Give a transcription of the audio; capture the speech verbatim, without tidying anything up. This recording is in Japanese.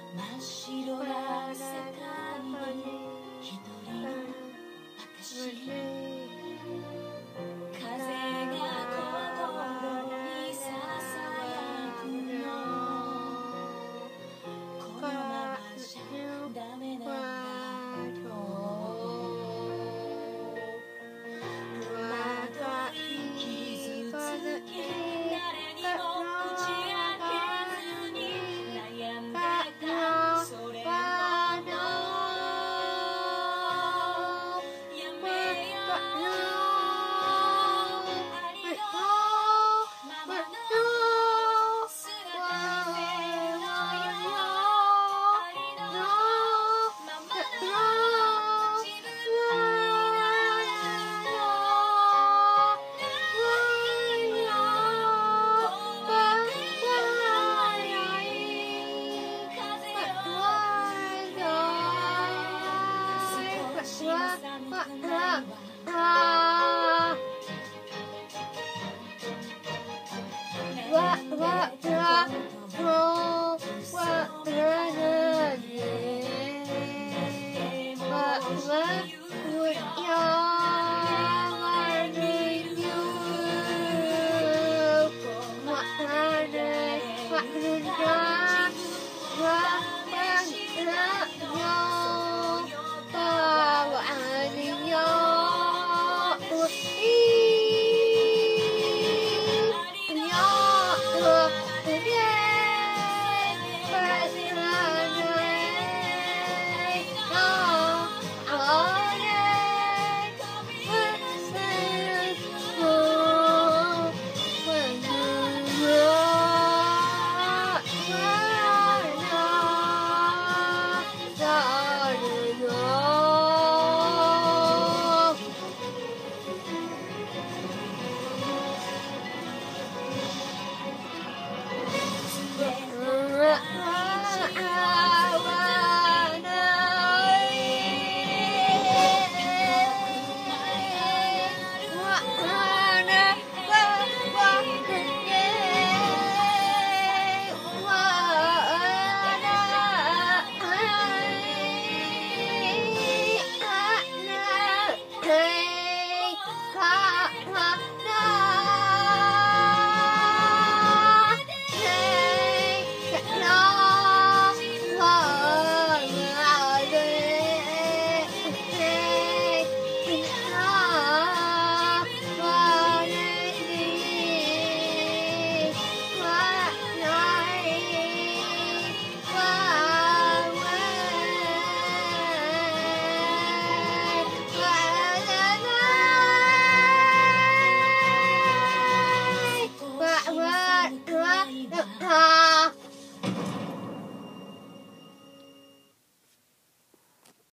真っ白な世界に一人の私、風が心にささやくの、このままじゃダメなんだと、戸惑い傷つき誰にも打ち明けずに悩んでたそれほどやめよう、ありのままの姿でようよ、ありのままの自分になろう、ないよ怖くない風よ、少し寒くなるわ、わわわわ